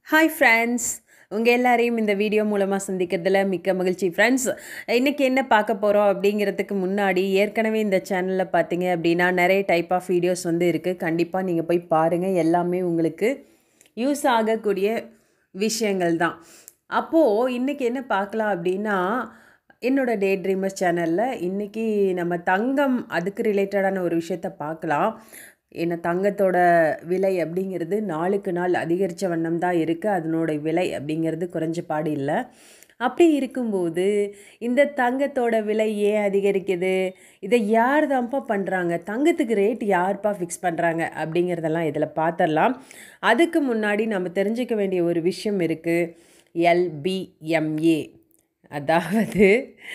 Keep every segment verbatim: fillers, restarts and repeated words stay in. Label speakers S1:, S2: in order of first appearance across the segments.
S1: Hi friends, உங்கள் எல்லாரையும் இந்த வீடியோ மூலமாக சந்திக்கிறதுல மிக்க மகிழ்ச்சி. ஃப்ரெண்ட்ஸ், இன்றைக்கி என்ன பார்க்க போகிறோம் அப்படிங்கிறதுக்கு முன்னாடி ஏற்கனவே இந்த சேனலில் பார்த்தீங்க அப்படின்னா நிறைய டைப் ஆஃப் வீடியோஸ் வந்து இருக்குது. கண்டிப்பாக நீங்கள் போய் பாருங்கள். எல்லாமே உங்களுக்கு யூஸ் ஆகக்கூடிய விஷயங்கள் தான். அப்போது இன்றைக்கி என்ன பார்க்கலாம் அப்படின்னா, என்னோடய டே ட்ரீமர்ஸ் சேனலில் இன்றைக்கி நம்ம தங்கம் அதுக்கு ரிலேட்டடான ஒரு விஷயத்தை பார்க்கலாம். என்ன தங்கத்தோட விலை அப்படிங்கிறது நாளுக்கு நாள் அதிகரித்த வண்ணம் தான் இருக்குது. அதனோட விலை அப்படிங்கிறது குறைஞ்ச பாடு இல்லை. அப்படி இருக்கும்போது இந்த தங்கத்தோட விலை ஏன் அதிகரிக்குது, இதை யார் தான்ப்பா பண்ணுறாங்க, தங்கத்துக்கு ரேட் யார்ப்பா ஃபிக்ஸ் பண்ணுறாங்க அப்படிங்கிறதெல்லாம் இதில் பார்த்துடலாம். அதுக்கு முன்னாடி நம்ம தெரிஞ்சுக்க வேண்டிய ஒரு விஷயம் இருக்குது. எல்பிஎம்ஏ, அதாவது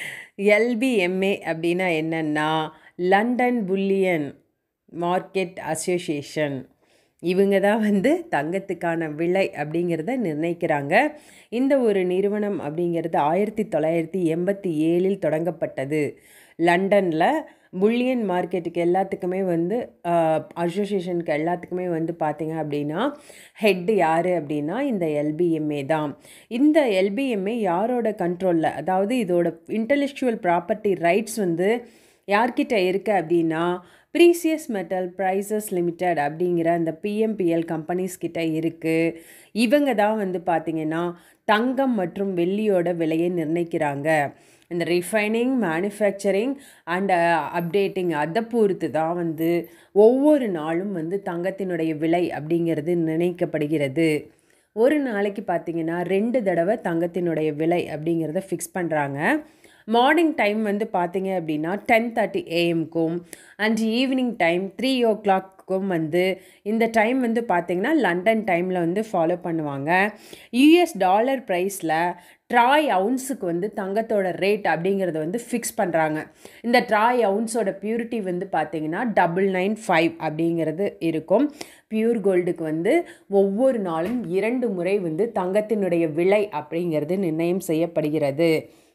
S1: எல்பிஎம்ஏ அப்படின்னா என்னென்னா லண்டன் புல்லியன் மார்க்கெட் அசோசியேஷன். இவங்க தான் வந்து தங்கத்துக்கான விலை அப்படிங்கிறத நிர்ணயிக்கிறாங்க. இந்த ஒரு நிறுவனம் அப்படிங்கிறது ஆயிரத்தி தொள்ளாயிரத்தி எண்பத்தி ஏழில் தொடங்கப்பட்டது. லண்டனில் புல்லியன் மார்க்கெட்டுக்கு எல்லாத்துக்குமே வந்து அசோசியேஷனுக்கு எல்லாத்துக்குமே வந்து பார்த்திங்க அப்படின்னா ஹெட் யார் அப்படின்னா இந்த எல்பிஎம்ஏ தான். இந்த எல்பிஎம்ஏ யாரோட கண்ட்ரோலில், அதாவது இதோட இன்டெலெக்சுவல் ப்ராப்பர்ட்டி ரைட்ஸ் வந்து யார்கிட்ட இருக்குது அப்படின்னா ப்ரீசியஸ் மெட்டல் ப்ரைசஸ் லிமிடெட் அப்படிங்கிற அந்த பிஎம்பிஎல் கம்பெனிஸ் கிட்ட இருக்குது. இவங்க தான் வந்து பார்த்திங்கன்னா தங்கம் மற்றும் வெள்ளியோட விலையை நிர்ணயிக்கிறாங்க. இந்த ரிஃபைனிங், மேனுஃபேக்சரிங் அண்ட் அப்டேட்டிங் அதை பொறுத்து தான் வந்து ஒவ்வொரு நாளும் வந்து தங்கத்தினுடைய விலை அப்படிங்கிறது நிர்ணயிக்கப்படுகிறது. ஒரு நாளைக்கு பார்த்திங்கன்னா ரெண்டு தடவை தங்கத்தினுடைய விலை அப்படிங்கிறத ஃபிக்ஸ் பண்ணுறாங்க. மார்னிங் டைம் வந்து பார்த்திங்க அப்படின்னா டென் தேர்ட்டி ஏஎம்க்கும் அண்ட் ஈவினிங் டைம் த்ரீ ஓ கிளாக்கும் வந்து இந்த டைம் வந்து பார்த்திங்கன்னா லண்டன் டைமில் வந்து ஃபாலோ பண்ணுவாங்க. யூஎஸ் டாலர் ப்ரைஸில் ட்ராய் அவுன்ஸுக்கு வந்து தங்கத்தோட ரேட் அப்படிங்கிறத வந்து ஃபிக்ஸ் பண்ணுறாங்க. இந்த ட்ராய் அவுன்ஸோட பியூரிட்டி வந்து பார்த்திங்கன்னா டபுள் நைன் ஃபைவ் அப்படிங்கிறது இருக்கும். பியூர் கோல்டுக்கு வந்து ஒவ்வொரு நாளும் இரண்டு முறை வந்து தங்கத்தினுடைய விலை அப்படிங்கிறது நிர்ணயம் செய்யப்படுகிறது.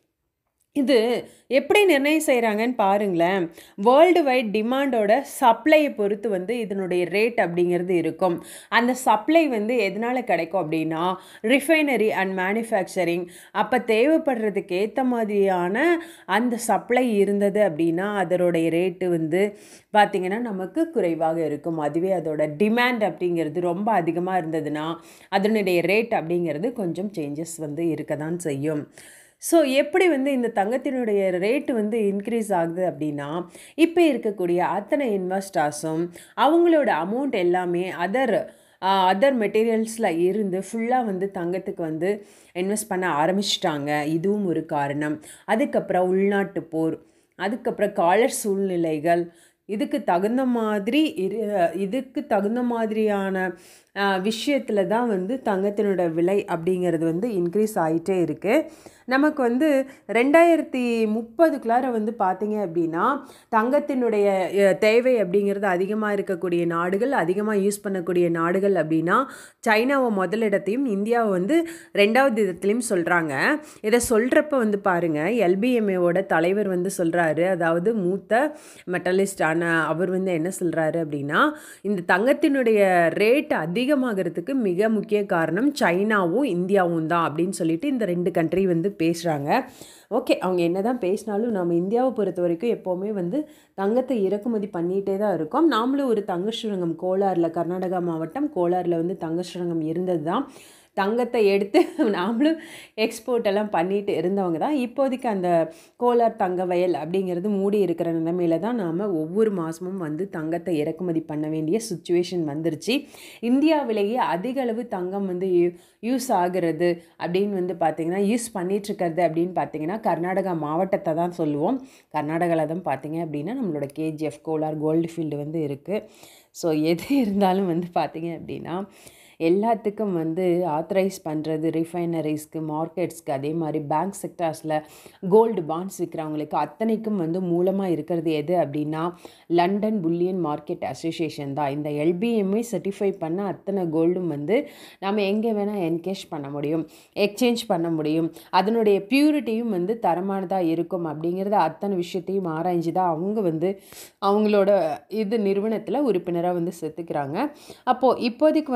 S1: இது எப்படி நிர்ணயம் செய்கிறாங்கன்னு பாருங்களேன். வேர்ல்டு வைட் டிமாண்டோட சப்ளையை பொறுத்து வந்து இதனுடைய ரேட் அப்படிங்கிறது இருக்கும். அந்த சப்ளை வந்து எதனால் கிடைக்கும் அப்படின்னா ரிஃபைனரி அண்ட் மேனுஃபேக்சரிங். அப்போ தேவைப்படுறதுக்கு ஏற்ற மாதிரியான அந்த சப்ளை இருந்தது அப்படின்னா அதனுடைய ரேட்டு வந்து பார்த்திங்கன்னா நமக்கு குறைவாக இருக்கும். அதுவே அதோட டிமாண்ட் அப்படிங்கிறது ரொம்ப அதிகமாக இருந்ததுன்னா அதனுடைய ரேட் அப்படிங்கிறது கொஞ்சம் சேஞ்சஸ் வந்து இருக்க தான் செய்யும். ஸோ எப்படி வந்து இந்த தங்கத்தினுடைய ரேட்டு வந்து இன்க்ரீஸ் ஆகுது அப்படின்னா இப்போ இருக்கக்கூடிய அத்தனை இன்வெஸ்டர்ஸும் அவங்களோட அமௌண்ட் எல்லாமே அதர் அதர் மெட்டீரியல்ஸில் இருந்து ஃபுல்லாக வந்து தங்கத்துக்கு வந்து இன்வெஸ்ட் பண்ண ஆரம்பிச்சிட்டாங்க. இதுவும் ஒரு காரணம். அதுக்கப்புறம் உள்நாட்டு போர், அதுக்கப்புறம் காலர் சூழ்நிலைகள், இதுக்கு தகுந்த மாதிரி இரு இதுக்கு தகுந்த மாதிரியான விஷயத்தில் தான் வந்து தங்கத்தினோட விலை அப்படிங்கிறது வந்து இன்க்ரீஸ் ஆகிட்டே இருக்குது. நமக்கு வந்து ரெண்டாயிரத்தி முப்பதுக்குள்ளார வந்து பார்த்திங்க அப்படின்னா தங்கத்தினுடைய தேவை அப்படிங்கிறது அதிகமாக இருக்கக்கூடிய நாடுகள், அதிகமாக யூஸ் பண்ணக்கூடிய நாடுகள் அப்படின்னா சைனாவை முதலிடத்தையும் இந்தியாவை வந்து ரெண்டாவது இடத்துலையும் சொல்கிறாங்க. இதை சொல்கிறப்ப வந்து பாருங்கள், எல்பிஎம்ஏவோட தலைவர் வந்து சொல்கிறாரு, அதாவது மூத்த மெட்டலிஸ்டான அவர் வந்து என்ன சொல்கிறாரு அப்படின்னா இந்த தங்கத்தினுடைய ரேட் அதிகமாகிறதுக்கு மிக முக்கிய காரணம் சைனாவும் இந்தியாவும் தான் அப்படின்னு சொல்லிட்டு இந்த ரெண்டு கண்ட்ரி வந்து பேசுகிறாங்க. ஓகே, அவங்க என்ன தான் பேசினாலும் நம்ம இந்தியாவை பொறுத்த வரைக்கும் எப்போவுமே வந்து தங்கத்தை இறக்குமதி பண்ணிகிட்டே தான் இருக்கோம். நாமளும் ஒரு தங்க சுரங்கம் கோலாரில், கர்நாடகா மாவட்டம் கோலாரில் வந்து தங்க சுரங்கம் இருந்தது தான். தங்கத்தை எடுத்து நாமளும் எக்ஸ்போர்ட் எல்லாம் பண்ணிட்டு இருந்தவங்க தான். இப்போதைக்கு அந்த கோலார் தங்க வயல் அப்படிங்கிறது மூடி இருக்கிற நிலைமையில தான் நாம் ஒவ்வொரு மாதமும் வந்து தங்கத்தை இறக்குமதி பண்ண வேண்டிய சுச்சுவேஷன் வந்துருச்சு. இந்தியாவிலேயே அதிக அளவு தங்கம் வந்து யூஸ் ஆகிறது அப்படின்னு வந்து பார்த்திங்கன்னா யூஸ் பண்ணிகிட்ருக்கிறது அப்படின்னு பார்த்திங்கன்னா கர்நாடகா மாவட்டத்தை தான் சொல்லுவோம். கர்நாடகாவில் தான் பார்த்திங்க அப்படின்னா நம்மளோட கேஜிஎஃப் கோலார் கோல்டு ஃபீல்டு வந்து இருக்குது. ஸோ எது இருந்தாலும் வந்து பார்த்திங்க அப்படின்னா எல்லாத்துக்கும் வந்து ஆத்தரைஸ் பண்ணுறது ரிஃபைனரிஸ்க்கு, மார்க்கெட்ஸ்க்கு, அதே மாதிரி பேங்க் செக்டார்ஸில் கோல்டு பாண்ட்ஸ் விற்கிறவங்களுக்கு அத்தனைக்கும் வந்து மூலமாக இருக்கிறது எது அப்படின்னா லண்டன் புல்லியன் மார்க்கெட் அசோசியேஷன் தான். இந்த எல்பிஎம்ஏ சர்டிஃபை பண்ண அத்தனை கோல்டும் வந்து நம்ம எங்கே வேணால் என்கேஷ் பண்ண முடியும், எக்ஸ்சேஞ்ச் பண்ண முடியும். அதனுடைய பியூரிட்டியும் வந்து தரமானதாக இருக்கும் அப்படிங்கிறத அத்தனை விஷயத்தையும் ஆராய்ஞ்சு தான் அவங்க வந்து அவங்களோட இது நிறுவனத்தில் உறுப்பினராக வந்து சேர்த்துக்கிறாங்க. அப்போது இப்போதைக்கு வந்து அங்கே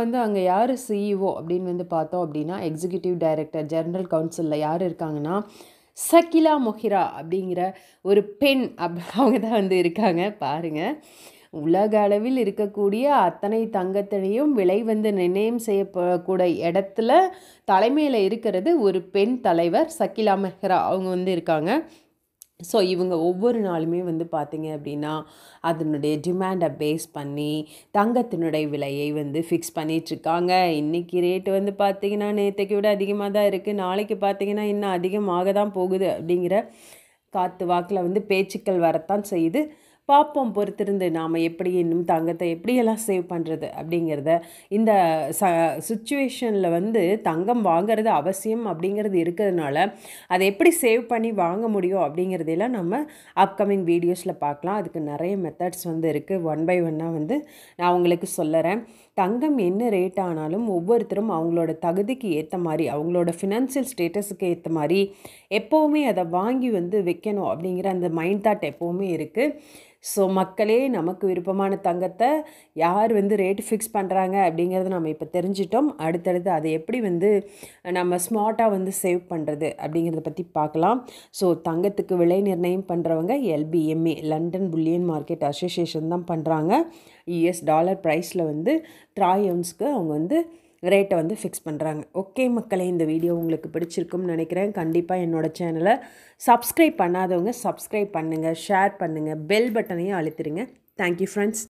S1: யார் சிஇஓ அப்படின்னு வந்து பார்த்தோம் அப்படின்னா, எக்ஸிக்யூட்டிவ் டைரக்டர் ஜெனரல் கவுன்சிலில் யார் இருக்காங்கன்னா, ஷக்கீலா மொஹிரா அப்படிங்கிற ஒரு பெண் அப் அவங்க தான் வந்து இருக்காங்க. பாருங்கள், உலக அளவில் இருக்கக்கூடிய அத்தனை தங்கத்தினையும் விலை வந்து நிர்ணயம் செய்யப்படக்கூடிய இடத்துல தலைமையில் இருக்கிறது ஒரு பெண் தலைவர் ஷக்கீலா மொஹிரா அவங்க வந்து இருக்காங்க. ஸோ இவங்க ஒவ்வொரு நாளுமே வந்து பார்த்திங்க அப்படின்னா அதனுடைய டிமாண்டை பேஸ் பண்ணி தங்கத்தினுடைய விலையை வந்து ஃபிக்ஸ் பண்ணிகிட்ருக்காங்க. இன்றைக்கி ரேட்டு வந்து பார்த்திங்கன்னா நேற்றைக்கு விட அதிகமாக தான் இருக்குது, நாளைக்கு பார்த்திங்கன்னா இன்னும் அதிகமாக தான் போகுது அப்படிங்கிற காற்று வாக்கில் வந்து பேச்சுக்கள் வரத்தான் செய்யுது. பார்ப்போம் பொறுத்திருந்து நாம் எப்படி இன்னும் தங்கத்தை எப்படியெல்லாம் சேவ் பண்ணுறது அப்படிங்கிறத. இந்த ச சுச்சுவேஷனில் வந்து தங்கம் வாங்கிறது அவசியம் அப்படிங்கிறது இருக்கிறதுனால அதை எப்படி சேவ் பண்ணி வாங்க முடியும் அப்படிங்கிறதெல்லாம் நம்ம அப்கமிங் வீடியோஸில் பார்க்கலாம். அதுக்கு நிறைய மெத்தட்ஸ் வந்து இருக்குது. ஒன் பை ஒன்னாக வந்து நான் உங்களுக்கு சொல்லுறேன். தங்கம் என்ன ரேட் ஆனாலும் ஒவ்வொருத்தரும் அவங்களோட தகுதிக்கு ஏற்ற மாதிரி, அவங்களோட ஃபினான்சியல் ஸ்டேட்டஸுக்கு ஏற்ற மாதிரி எப்போவுமே அதை வாங்கி வந்து வைக்கணும் அப்படிங்கிற அந்த மைண்ட் தாட் எப்போவுமே இருக்குது. ஸோ மக்களே, நமக்கு விருப்பமான தங்கத்தை யார் வந்து ரேட்டு ஃபிக்ஸ் பண்ணுறாங்க அப்படிங்கிறத நம்ம இப்போ தெரிஞ்சிட்டோம். அடுத்தடுத்து அதை எப்படி வந்து நம்ம ஸ்மார்ட்டாக வந்து சேவ் பண்ணுறது அப்படிங்கிறத பற்றி பார்க்கலாம். ஸோ தங்கத்துக்கு விலை நிர்ணயம் பண்ணுறவங்க LBMA, London bullion market association தான் பண்ணுறாங்க. யூஎஸ் டாலர் ப்ரைஸில் வந்து ட்ராய் அவுன்ஸ்க்கு அவங்க வந்து ரேட்டை வந்து ஃபிக்ஸ் பண்ணுறாங்க. ஓகே மக்களே, இந்த வீடியோ உங்களுக்கு பிடிச்சிருக்கும்னு நினைக்கிறேன். கண்டிப்பாக என்னோடய சேனலை சப்ஸ்கிரைப் பண்ணாதவங்க சப்ஸ்கிரைப் பண்ணுங்கள், ஷேர் பண்ணுங்கள், பெல் பட்டனையும் அழுத்திடுங்க. Thank you friends.